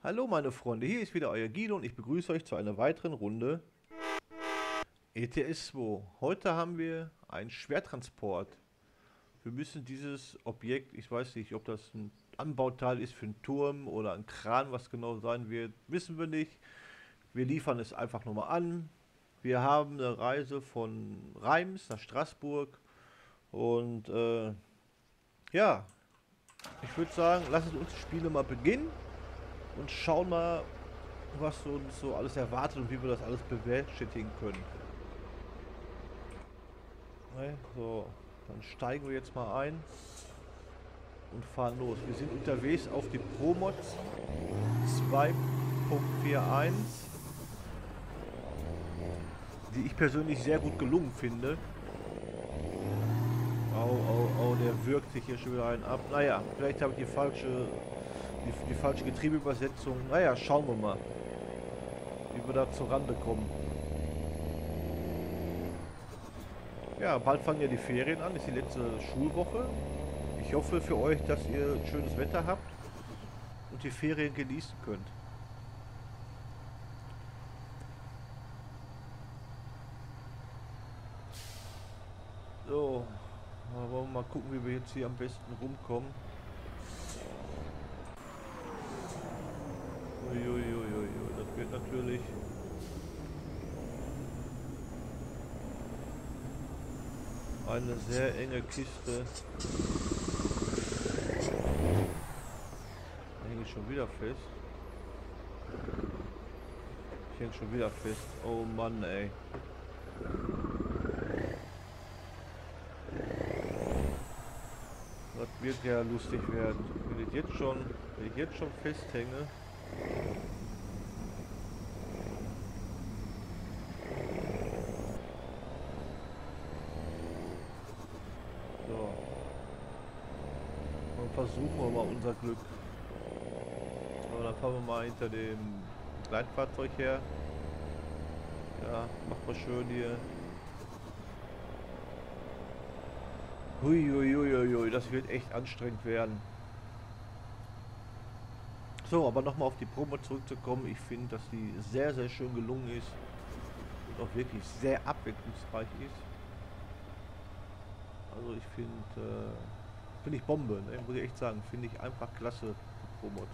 Hallo meine Freunde, hier ist wieder euer Guido und ich begrüße euch zu einer weiteren Runde ETS 2. Heute haben wir einen Schwertransport. Wir müssen dieses Objekt, ich weiß nicht, ob das ein Anbauteil ist für einen Turm oder ein Kran, was genau sein wird, wissen wir nicht. Wir liefern es einfach nur mal an. Wir haben eine Reise von Reims nach Straßburg und ja, ich würde sagen, lasst uns die Spiele mal beginnen und schauen mal, was uns so alles erwartet und wie wir das alles bewerkstelligen können. Ne? So, dann steigen wir jetzt mal ein und fahren los. Wir sind unterwegs auf die ProMods 2.41, die ich persönlich sehr gut gelungen finde. Der wirkt sich hier schon wieder einen ab. Naja, vielleicht habe ich die falsche Getriebeübersetzung. Naja, schauen wir mal, wie wir da zur Rande kommen. Ja, bald fangen ja die Ferien an, ist die letzte Schulwoche. Ich hoffe für euch, dass ihr schönes Wetter habt und die Ferien genießen könnt. So, wollen wir mal gucken, wie wir jetzt hier am besten rumkommen. Uiuiuiui, das wird natürlich eine sehr enge Kiste. Da hänge ich schon wieder fest. Ich hänge schon wieder fest. Oh Mann, ey. Das wird ja lustig werden. Wenn ich jetzt schon festhänge. So. Dann versuchen wir mal unser Glück. Aber dann fahren wir mal hinter dem Kleinfahrzeug her. Ja, macht mal schön hier. Huiuiuiui, das wird echt anstrengend werden. So, aber nochmal auf die Promo zurückzukommen. Ich finde, dass die sehr, sehr schön gelungen ist und auch wirklich sehr abwechslungsreich ist. Also ich finde ich Bombe, ne? Muss ich echt sagen. Finde ich einfach klasse, die Promod.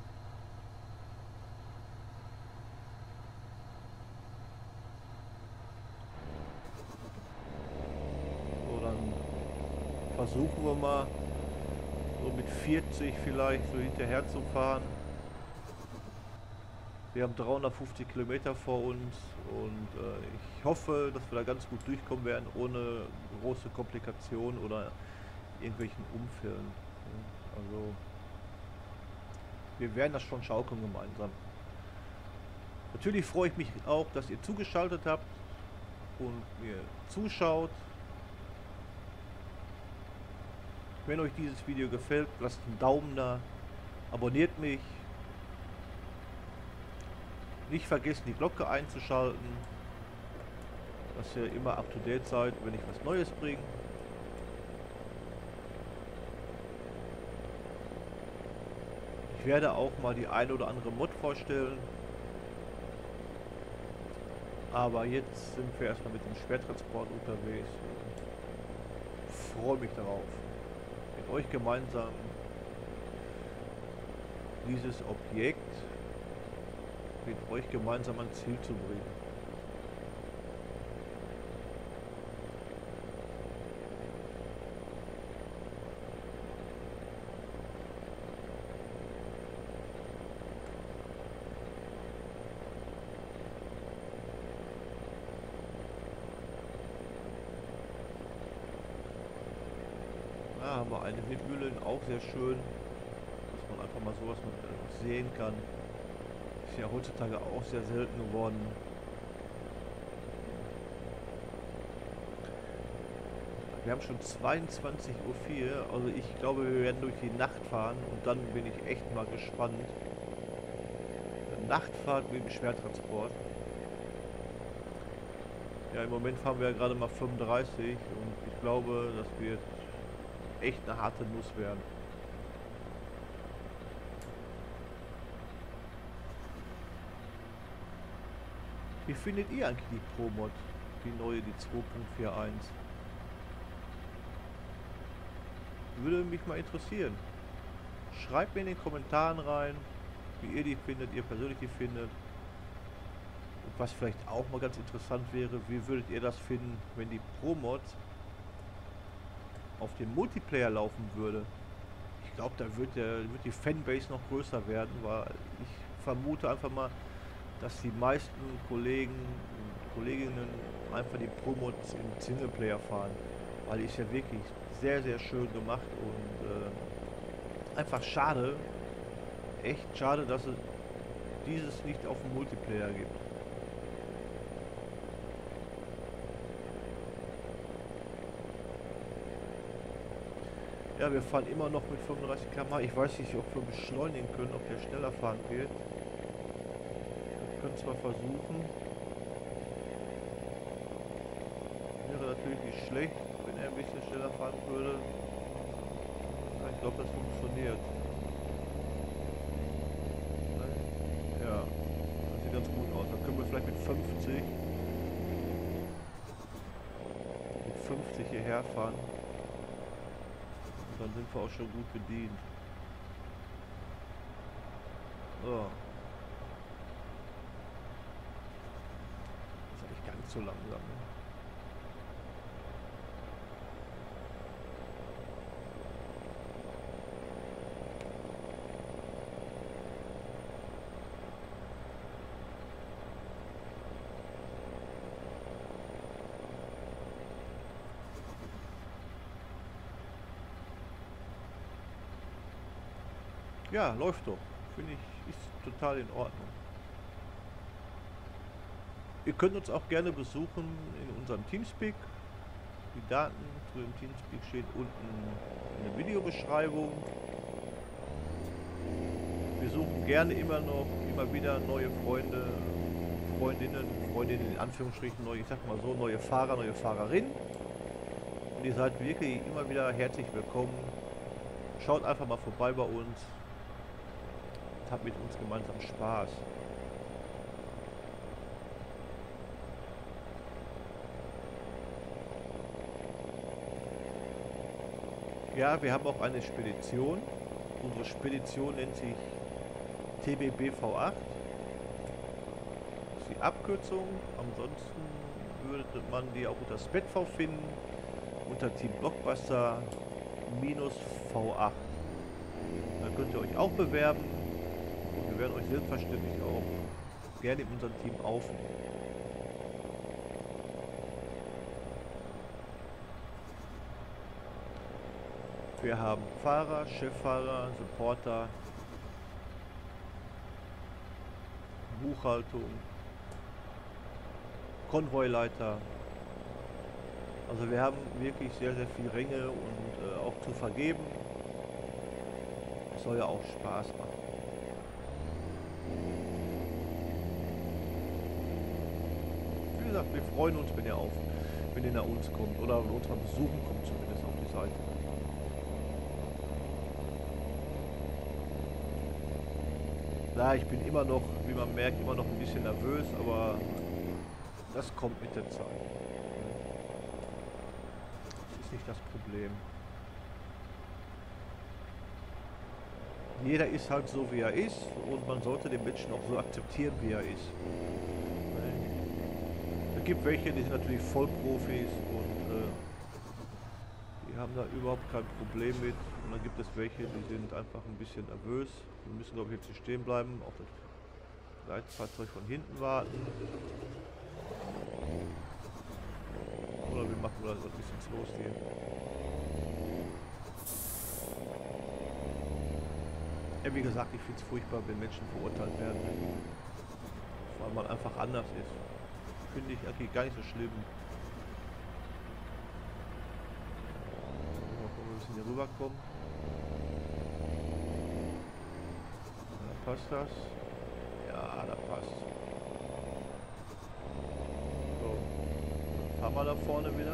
So, dann versuchen wir mal so mit 40 vielleicht so hinterher zu fahren. Wir haben 350 Kilometer vor uns und ich hoffe, dass wir da ganz gut durchkommen werden, ohne große Komplikationen oder irgendwelchen Unfällen. Also wir werden das schon schaukeln gemeinsam. Natürlich freue ich mich auch, dass ihr zugeschaltet habt und mir zuschaut. Wenn euch dieses Video gefällt, lasst einen Daumen da, abonniert mich. Nicht vergessen, die Glocke einzuschalten, dass ihr immer up to date seid, wenn ich was Neues bringe. Ich werde auch mal die eine oder andere Mod vorstellen. Aber jetzt sind wir erstmal mit dem Schwertransport unterwegs. Ich freue mich darauf, mit euch gemeinsam dieses Objekt mit euch gemeinsam ans Ziel zu bringen. Da haben wir eine Windmühle, auch sehr schön, dass man einfach mal sowas mit sehen kann. Ist ja heutzutage auch sehr selten geworden. Wir haben schon 22:04 Uhr, also ich glaube, wir werden durch die Nacht fahren und dann bin ich echt mal gespannt. Eine Nachtfahrt mit dem Schwertransport. Ja, im Moment fahren wir ja gerade mal 35 und ich glaube, das wird echt eine harte Nuss werden. Wie findet ihr eigentlich die Pro-Mod? Die neue, die 2.41? Würde mich mal interessieren. Schreibt mir in den Kommentaren rein, wie ihr die findet, ihr persönlich die findet. Und was vielleicht auch mal ganz interessant wäre, wie würdet ihr das finden, wenn die Pro-Mod auf dem Multiplayer laufen würde? Ich glaube, da wird die Fanbase noch größer werden, weil ich vermute einfach mal, dass die meisten Kollegen und Kolleginnen einfach die Pro-Mods im Singleplayer fahren. Weil die ist ja wirklich sehr, sehr schön gemacht und einfach schade, echt schade, dass es dieses nicht auf dem Multiplayer gibt. Ja, wir fahren immer noch mit 35 km/h. Ich weiß nicht, ob wir beschleunigen können, ob der schneller fahren wird. Wir können zwar versuchen. Wäre natürlich nicht schlecht, wenn er ein bisschen schneller fahren würde. Ja, ich glaube, das funktioniert. Ja, das sieht ganz gut aus. Dann können wir vielleicht mit 50 hierher fahren. Und dann sind wir auch schon gut bedient. So. Das ist eigentlich ganz so langsam. Ne? Ja, läuft doch. Finde ich, ist total in Ordnung. Ihr könnt uns auch gerne besuchen in unserem Teamspeak. Die Daten zu dem Teamspeak steht unten in der Videobeschreibung. Wir suchen gerne immer wieder neue Freunde, Freundinnen in Anführungsstrichen, neue, ich sag mal so, neue Fahrer, neue Fahrerinnen. Und ihr seid wirklich immer wieder herzlich willkommen. Schaut einfach mal vorbei bei uns. Habt mit uns gemeinsam Spaß. Ja, wir haben auch eine Spedition. Unsere Spedition nennt sich TBBV8. Das ist die Abkürzung. Ansonsten würde man die auch unter SpedV finden. Unter Team Blockbuster -V8. Da könnt ihr euch auch bewerben. Und wir werden euch selbstverständlich auch gerne in unserem Team aufnehmen. Wir haben Fahrer, Cheffahrer, Supporter, Buchhaltung, Konvoileiter. Also wir haben wirklich sehr, sehr viele Ränge und auch zu vergeben. Es soll ja auch Spaß machen. Wie gesagt, wir freuen uns, wenn ihr nach uns kommt oder uns mal besuchen kommt, zumindest auf die Seite. Ja, ich bin immer noch, wie man merkt, immer noch ein bisschen nervös, aber das kommt mit der Zeit. Das ist nicht das Problem. Jeder ist halt so, wie er ist und man sollte den Menschen auch so akzeptieren, wie er ist. Es gibt welche, die sind natürlich Vollprofis und die haben da überhaupt kein Problem mit. Und dann gibt es welche, die sind einfach ein bisschen nervös. Wir müssen, glaube ich, jetzt hier stehen bleiben, auf das Leitfahrzeug von hinten warten. Oder wir machen da was ist los hier. Ja, wie gesagt, ich finde es furchtbar, wenn Menschen verurteilt werden, weil man einfach anders ist. Finde ich eigentlich gar nicht so schlimm. Mal gucken, wir müssen hier rüberkommen. Da passt das. Ja, da passt. So. Fahren wir da vorne wieder.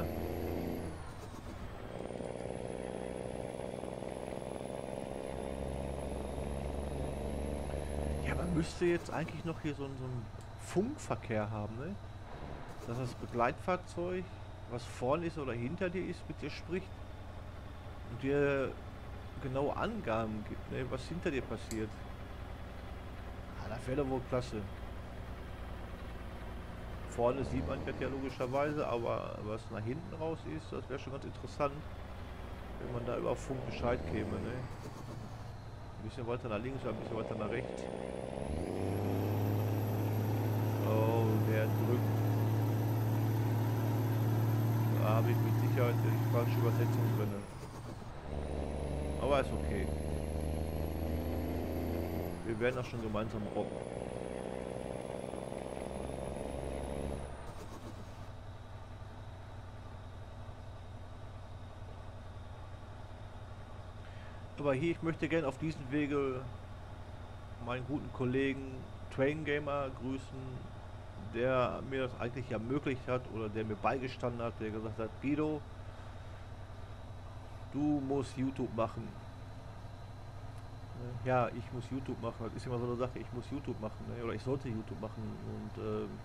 Ja, man müsste jetzt eigentlich noch hier so einen Funkverkehr haben, ne? Dass das Begleitfahrzeug, was vorne ist oder hinter dir ist, mit dir spricht und dir genau Angaben gibt, ne, was hinter dir passiert. Ah, das wäre doch wohl klasse. Vorne sieht man das ja logischerweise, aber was nach hinten raus ist, das wäre schon ganz interessant, wenn man da über Funk Bescheid käme, ne? Ein bisschen weiter nach links oder ein bisschen weiter nach rechts. Oh, der drückt. Da habe ich mit Sicherheit die falsche Übersetzung drin. Aber ist okay. Wir werden das schon gemeinsam rocken. Aber hier, ich möchte gerne auf diesem Wege meinen guten Kollegen Train Gamer grüßen, der mir das eigentlich ermöglicht hat oder der mir beigestanden hat, der gesagt hat, Guido, du musst YouTube machen. Ja, ich muss YouTube machen. Das ist immer so eine Sache, ich muss YouTube machen, ne? Oder ich sollte YouTube machen. Und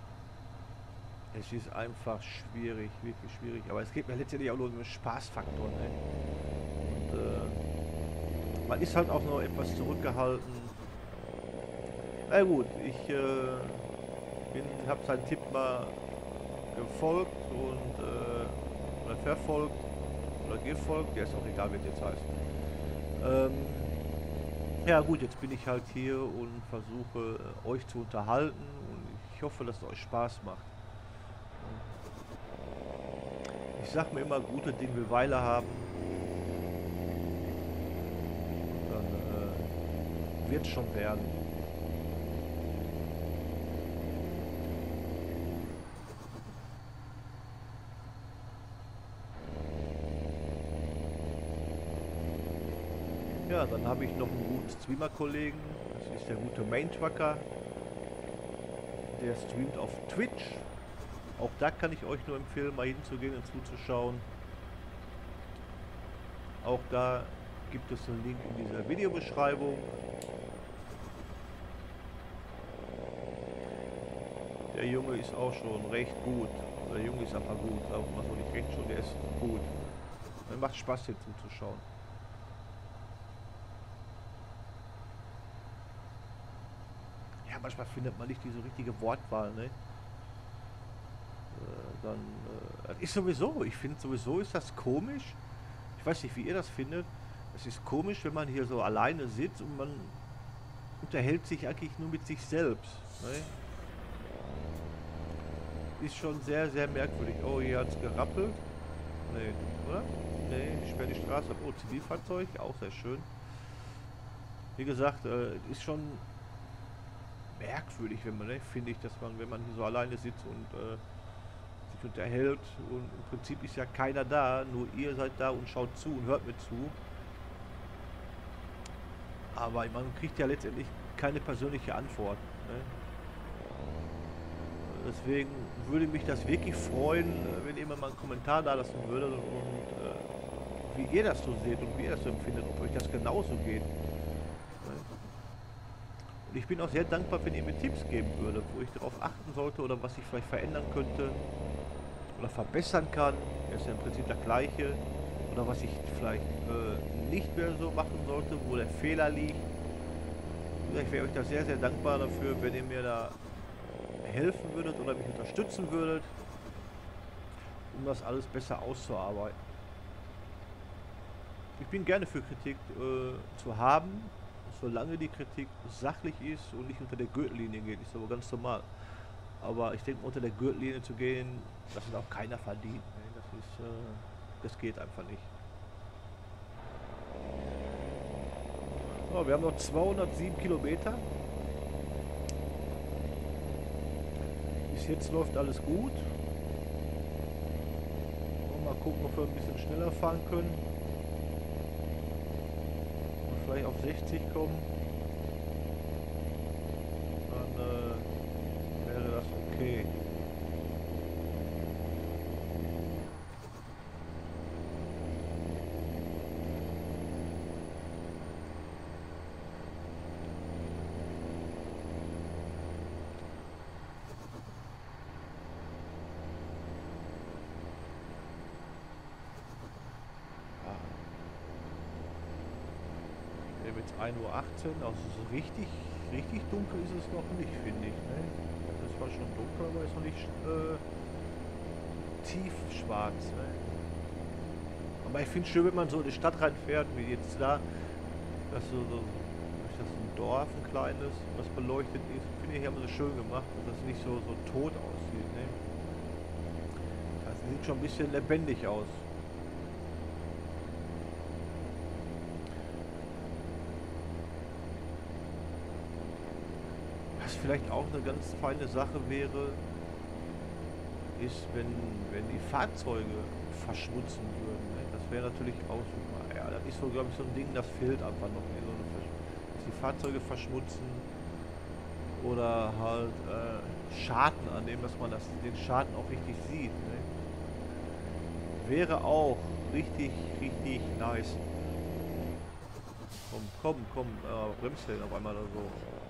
es ist einfach schwierig, wirklich schwierig. Aber es geht mir letztendlich auch nur um den Spaßfaktor. Ne? Und man ist halt auch noch etwas zurückgehalten. Na gut, ich habe seinen Tipp mal gefolgt und oder verfolgt oder gefolgt. Der ist auch egal, wie es jetzt heißt. Ja gut, jetzt bin ich halt hier und versuche euch zu unterhalten und ich hoffe, dass es euch Spaß macht. Ich sag mir immer, gute Dinge will Weile haben. Dann wird es schon werden. Ja, dann habe ich noch einen guten Streamer-Kollegen. Das ist der gute Main Trucker. Der streamt auf Twitch. Auch da kann ich euch nur empfehlen, mal hinzugehen und zuzuschauen. Auch da gibt es einen Link in dieser Videobeschreibung. Der Junge ist auch schon recht gut. Der Junge ist einfach gut, aber man soll nicht recht schon, der ist gut. Es macht Spaß hier zuzuschauen. Ja, manchmal findet man nicht diese richtige Wortwahl, ne? Das ist sowieso, ich finde sowieso ist das komisch. Ich weiß nicht, wie ihr das findet. Es ist komisch, wenn man hier so alleine sitzt und man unterhält sich eigentlich nur mit sich selbst. Ne? Ist schon sehr, sehr merkwürdig. Oh, hier hat es gerappelt. Ne, oder? Ne, ich sperre die Straße ab. Oh, Zivilfahrzeug, auch sehr schön. Wie gesagt, ist schon merkwürdig, wenn man, ne, finde ich, dass man, wenn man hier so alleine sitzt und sich unterhält und im Prinzip ist ja keiner da, nur ihr seid da und schaut zu und hört mir zu. Aber man kriegt ja letztendlich keine persönliche Antwort. Ne? Deswegen würde mich das wirklich freuen, wenn ihr mal einen Kommentar da lassen würdet und wie ihr das so seht und wie ihr das so empfindet, ob euch das genauso geht. Ne? Und ich bin auch sehr dankbar, wenn ihr mir Tipps geben würdet, wo ich darauf achten sollte oder was ich vielleicht verändern könnte oder verbessern kann. Das ist ja im Prinzip das Gleiche. Oder was ich vielleicht nicht mehr so machen sollte, wo der Fehler liegt. Ich wäre euch da sehr, sehr dankbar dafür, wenn ihr mir da helfen würdet oder mich unterstützen würdet, um das alles besser auszuarbeiten. Ich bin gerne für Kritik zu haben, solange die Kritik sachlich ist und nicht unter der Gürtellinie geht, ist aber ganz normal. Aber ich denke, unter der Gürtellinie zu gehen, das hat auch keiner verdient. Ne? Das geht einfach nicht. So, wir haben noch 207 Kilometer. Bis jetzt läuft alles gut. Mal gucken, ob wir ein bisschen schneller fahren können. Und vielleicht auf 60 kommen. Dann wäre das okay. haben jetzt 1:18 Uhr, also so richtig, richtig dunkel ist es noch nicht, finde ich. Ne? Das ist zwar schon dunkel, aber ist noch nicht tief schwarz. Ne? Aber ich finde es schön, wenn man so in die Stadt reinfährt, wie jetzt da, dass durch das ein Dorf, ein kleines, was beleuchtet ist. Finde ich, haben sie schön gemacht, dass das nicht so tot aussieht. Ne? Das sieht schon ein bisschen lebendig aus. Was vielleicht auch eine ganz feine Sache wäre, ist, wenn die Fahrzeuge verschmutzen würden. Ne? Das wäre natürlich auch super. Ja, das ist so, glaube ich, so ein Ding, das fehlt einfach noch. Ne? Dass die Fahrzeuge verschmutzen oder halt Schaden annehmen, dass man den Schaden auch richtig sieht. Ne? Wäre auch richtig, richtig nice. Komm, bremst den auf einmal oder so.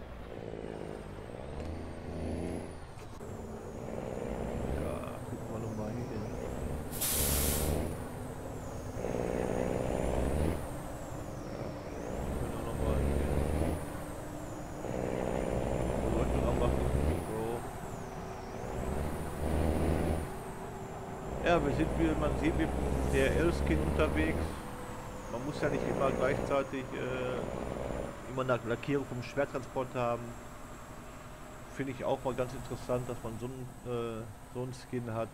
Ja, man sieht, wir sind der L-Skin unterwegs. Man muss ja nicht immer gleichzeitig immer eine Lackierung vom Schwertransport haben. Finde ich auch mal ganz interessant, dass man so einen Skin hat.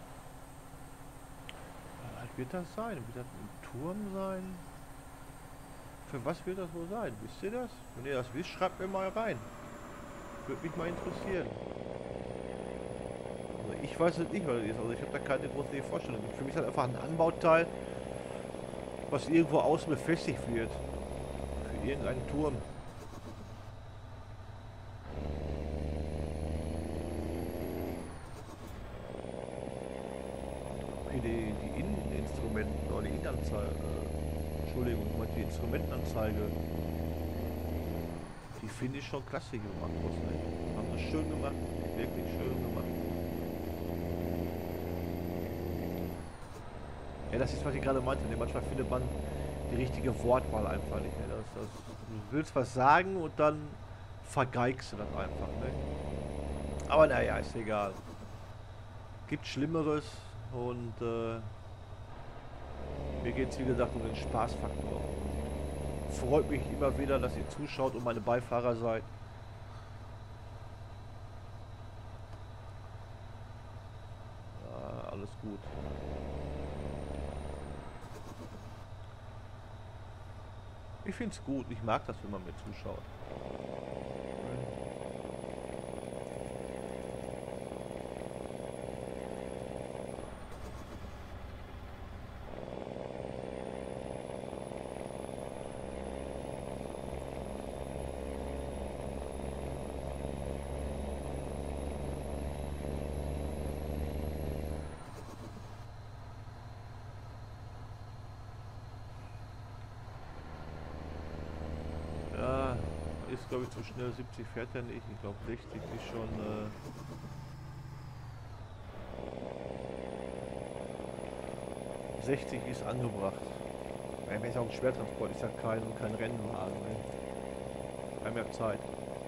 Was wird das sein? Wird das ein Turm sein? Für was wird das wohl sein? Wisst ihr das? Wenn ihr das wisst, schreibt mir mal rein. Würde mich mal interessieren. Also ich weiß es nicht, was das ist. Also ich habe da keine große Vorstellung. Für mich ist das einfach ein Anbauteil, was irgendwo außen befestigt wird. Für irgendeinen Turm. Okay, die Inneninstrumenten oder die Innenanzeige. Entschuldigung, ich meine die Instrumentenanzeige. Die finde ich schon klasse gemacht. Ne? Haben das schön gemacht. Wirklich schön gemacht. Ja, das ist, was ich gerade meinte. Ne? Manchmal findet man die richtige Wortwahl einfach nicht. Ne? Du willst was sagen und dann vergeigst du das einfach. Ne? Aber naja, ist egal. Gibt Schlimmeres und mir geht es wie gesagt um den Spaßfaktor. Freut mich immer wieder, dass ihr zuschaut und meine Beifahrer seid. Ja, alles gut. Ich finde es gut. Ich mag das, wenn man mir zuschaut. Ist glaube ich zu schnell, 70 fährt er nicht, ich glaube 60 ist schon 60 ist angebracht. Ja, ist auch ein Schwertransport, ist ja kein Rennwagen. Ne? Wir haben ja Zeit.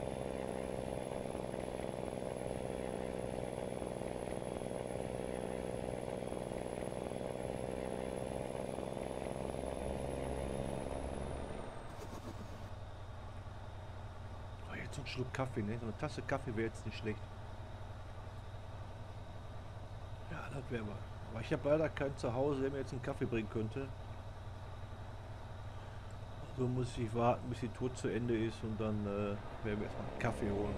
So ein Schluck Kaffee, ne? So eine Tasse Kaffee wäre jetzt nicht schlecht. Ja, das wäre mal. Aber ich habe leider keinen zu Hause, der mir jetzt einen Kaffee bringen könnte. So muss ich warten, bis die Tour zu Ende ist und dann werden wir erstmal einen Kaffee holen.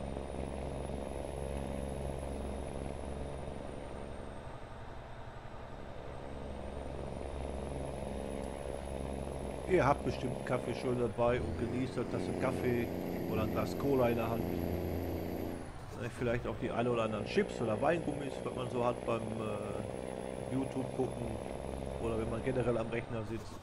Ihr habt bestimmt einen Kaffee schon dabei und genießt eine Tasse Kaffee oder ein Glas Cola in der Hand. Vielleicht auch die eine oder anderen Chips oder Weingummis, was man so hat beim YouTube gucken oder wenn man generell am Rechner sitzt.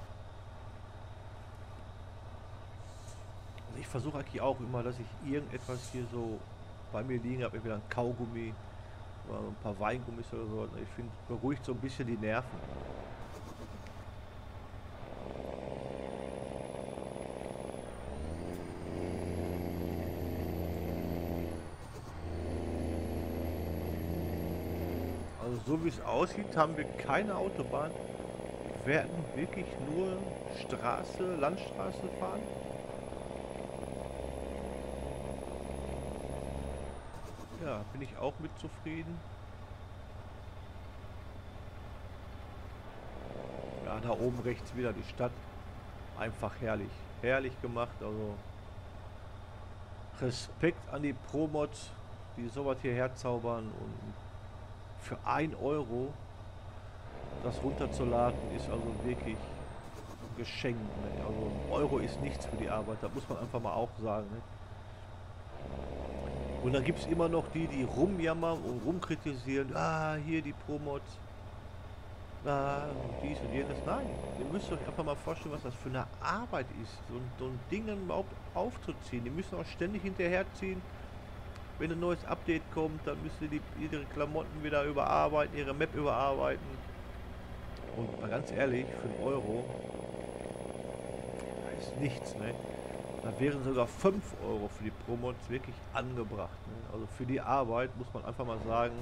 Also ich versuche eigentlich auch immer, dass ich irgendetwas hier so bei mir liegen habe, entweder ein Kaugummi oder ein paar Weingummis oder so. Ich finde, beruhigt so ein bisschen die Nerven. Also so wie es aussieht, haben wir keine Autobahn. Wir werden wirklich nur Straße, Landstraße fahren. Ja, bin ich auch mit zufrieden. Ja, da oben rechts wieder die Stadt. Einfach herrlich. Herrlich gemacht. Also Respekt an die Pro-Mods, die sowas hierher zaubern. Und für 1 € das runterzuladen ist also wirklich ein Geschenk. Ne? Also 1 € ist nichts für die Arbeit. Das muss man einfach mal auch sagen. Ne? Und dann gibt es immer noch die, die rumjammern und rumkritisieren. Ah, hier die Pro-Mods. Ah, und dies und jenes. Nein, ihr müsst euch einfach mal vorstellen, was das für eine Arbeit ist, so ein Ding dann überhaupt aufzuziehen. Die müssen auch ständig hinterherziehen. Wenn ein neues Update kommt, dann müssen die ihre Klamotten wieder überarbeiten, ihre Map überarbeiten. Und mal ganz ehrlich, für 1 € das ist nichts, ne? Da wären sogar 5 € für die Pro-Mods wirklich angebracht. Ne? Also für die Arbeit muss man einfach mal sagen,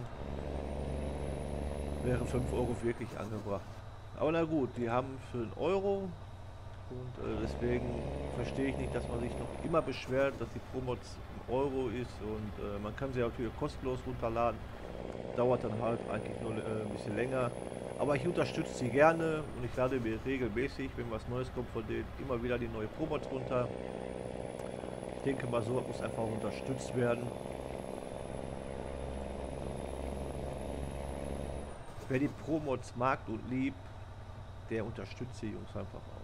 wären 5 € wirklich angebracht. Aber na gut, die haben für 1 € und deswegen verstehe ich nicht, dass man sich noch immer beschwert, dass die Pro-Mods 1 € ist und man kann sie natürlich kostenlos runterladen. Dauert dann halt eigentlich nur ein bisschen länger. Aber ich unterstütze sie gerne und ich lade mir regelmäßig, wenn was Neues kommt von denen, immer wieder die neue Pro-Mods runter. Ich denke mal, so muss einfach unterstützt werden. Wer die Pro-Mods mag und liebt, der unterstützt die Jungs einfach auch.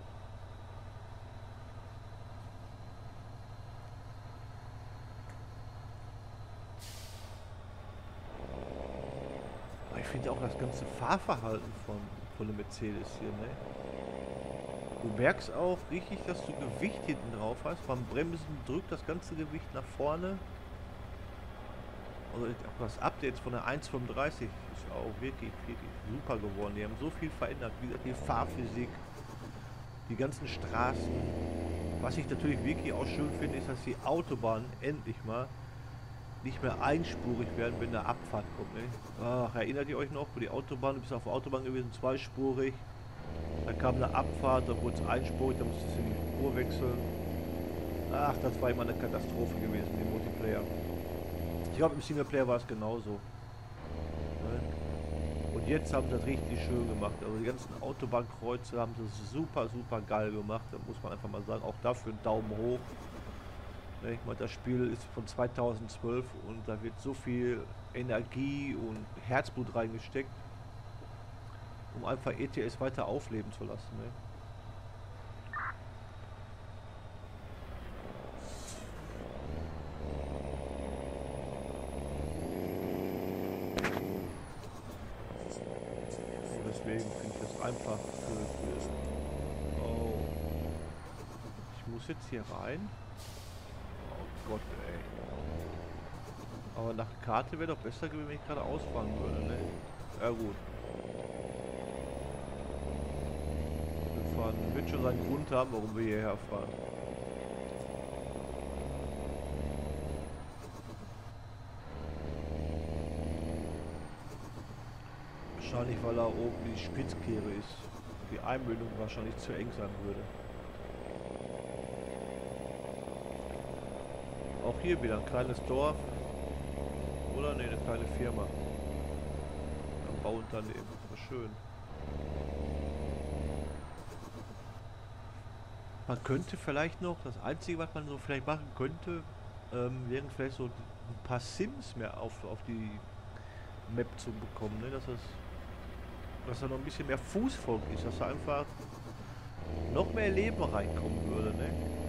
Aber ich finde auch das ganze Fahrverhalten von der Mercedes hier, ne? Du merkst auch richtig, dass du Gewicht hinten drauf hast. Beim Bremsen drückt das ganze Gewicht nach vorne. Also das Update von der 1.35 ist auch wirklich, wirklich super geworden. Die haben so viel verändert. Wie gesagt, die Fahrphysik, die ganzen Straßen. Was ich natürlich wirklich auch schön finde, ist, dass die Autobahnen endlich mal nicht mehr einspurig werden, wenn eine Abfahrt kommt. Ne? Ach, erinnert ihr euch noch, wo die Autobahn, du bist auf der Autobahn gewesen, zweispurig. Da kam eine Abfahrt, da wurde es einspurig, da musstest du die Spur wechseln. Ach, das war immer eine Katastrophe gewesen im Multiplayer. Ich glaube, im Singleplayer war es genauso. Ne? Und jetzt haben sie das richtig schön gemacht. Also die ganzen Autobahnkreuze haben sie super, super geil gemacht. Da muss man einfach mal sagen, auch dafür einen Daumen hoch. Ne? Ich meine, das Spiel ist von 2012 und da wird so viel Energie und Herzblut reingesteckt, um einfach ETS weiter aufleben zu lassen. Ne? Deswegen finde ich das einfach für oh. Ich muss jetzt hier rein. Oh Gott, ey. Aber nach Karte wäre doch besser gewesen, wenn ich gerade ausfahren würde, ne? Ja gut. Wir fahren, wird schon seinen Grund haben, warum wir hierher fahren. Wahrscheinlich, weil da oben die Spitzkehre ist. Die Einbildung wahrscheinlich zu eng sein würde. Auch hier wieder ein kleines Dorf. Oder? Ne, eine kleine Firma. Ein Bauunternehmen. Aber schön. Man könnte vielleicht noch, das Einzige, was man so vielleicht machen könnte, wären vielleicht so ein paar Sims mehr auf die Map zu bekommen. Ne? Dass da noch ein bisschen mehr Fußvolk ist. Dass da einfach noch mehr Leben reinkommen würde. Ne?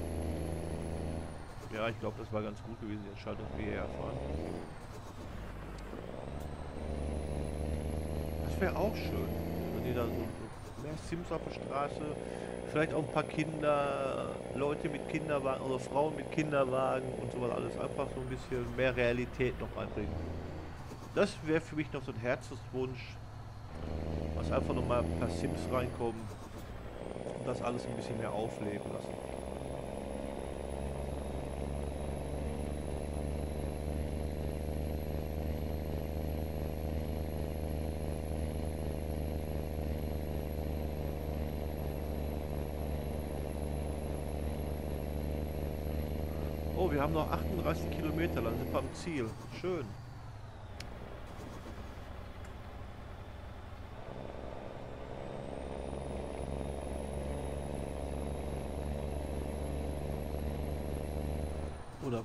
Ja, ich glaube, das war ganz gut gewesen, die Entscheidung, dass wir hierher fahren. Das wäre auch schön, wenn die da so mehr Sims auf der Straße, vielleicht auch ein paar Kinder, Leute mit Kinderwagen oder Frauen mit Kinderwagen und sowas alles, einfach so ein bisschen mehr Realität noch einbringen. Das wäre für mich noch so ein Herzenswunsch, was einfach nochmal ein paar Sims reinkommen und das alles ein bisschen mehr aufleben lassen. Oh, wir haben noch 38 Kilometer, dann sind wir am Ziel. Schön. Oder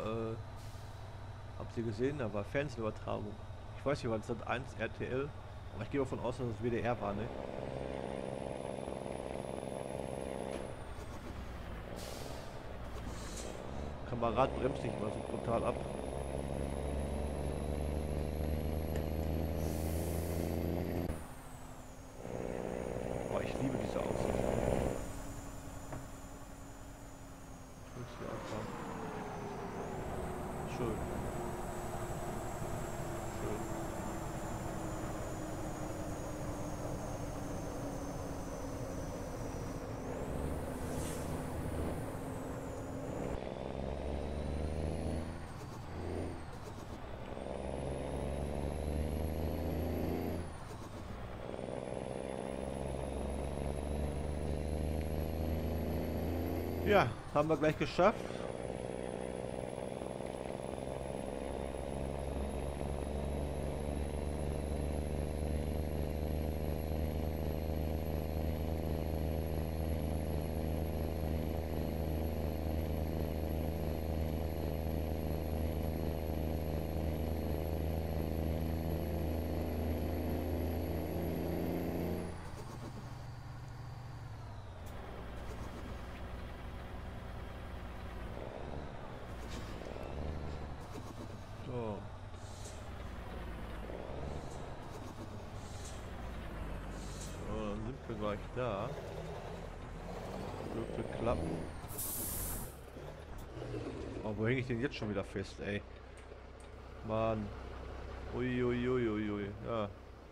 habt ihr gesehen, da war Fernsehübertragung. Ich weiß nicht, war das Sat.1 RTL? Aber ich gehe davon aus, dass es WDR war, ne? Kamerad bremst nicht mal so brutal ab. Boah, ich liebe diese Aussicht. Ist hier einfach schön. Schön. Ja, haben wir gleich geschafft. So. So, dann sind wir gleich da. Dürfte klappen. Oh, wo hänge ich denn jetzt schon wieder fest, ey? Mann. Uiuiuiui. Ja.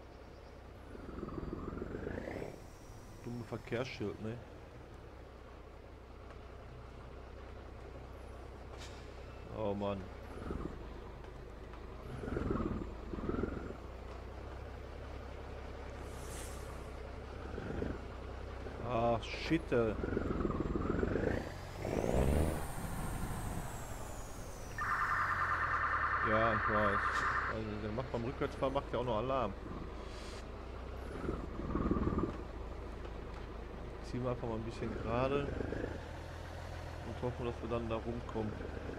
Dumme Verkehrsschild, ne? Oh Mann. Ach, shit. Ja, ich weiß. Also der macht beim Rückwärtsfahren macht ja auch noch Alarm. Ziehen wir einfach mal ein bisschen gerade und hoffen, dass wir dann da rumkommen.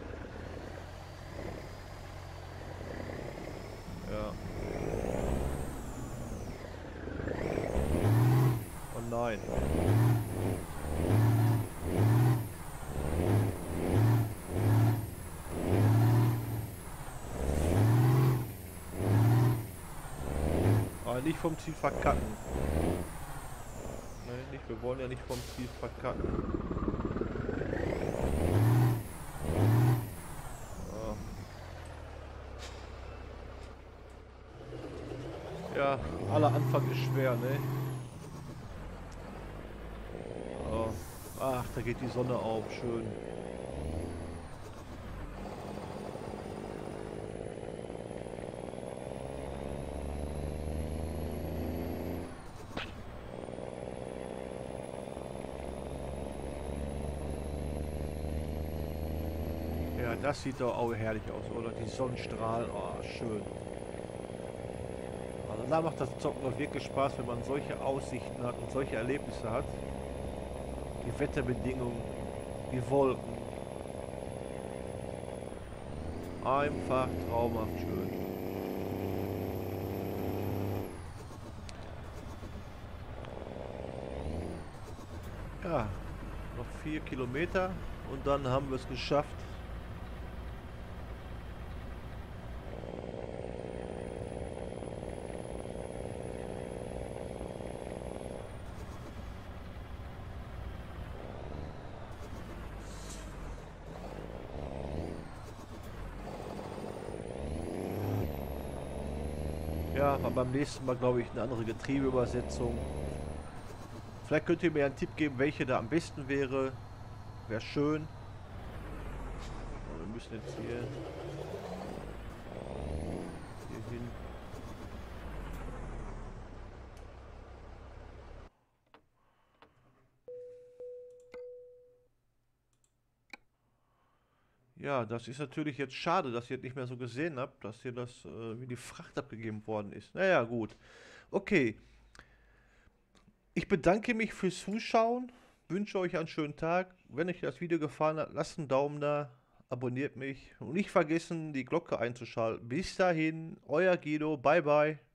Ja. Oh nein. Aber nicht vom Ziel verkacken. Nein, nicht. Wir wollen ja nicht vom Ziel verkacken. Oh. Ja, aller Anfang ist schwer, ne? Oh. Ach, da geht die Sonne auf. Schön. Ja, das sieht doch auch herrlich aus, oder? Die Sonnenstrahlen, oh, schön. Also da macht das Zocken doch wirklich Spaß, wenn man solche Aussichten hat und solche Erlebnisse hat. Die Wetterbedingungen, die Wolken. Einfach traumhaft schön. Ja, noch 4 Kilometer und dann haben wir es geschafft. Ja, aber beim nächsten Mal glaube ich eine andere Getriebeübersetzung. Vielleicht könnt ihr mir einen Tipp geben, welche da am besten wäre. Wäre schön. So, wir müssen jetzt hier hin. Ja, das ist natürlich jetzt schade, dass ihr das nicht mehr so gesehen habt, dass hier das, wie die Fracht abgegeben worden ist. Naja, gut. Okay, ich bedanke mich fürs Zuschauen, wünsche euch einen schönen Tag. Wenn euch das Video gefallen hat, lasst einen Daumen da, abonniert mich und nicht vergessen, die Glocke einzuschalten. Bis dahin, euer Guido, bye bye.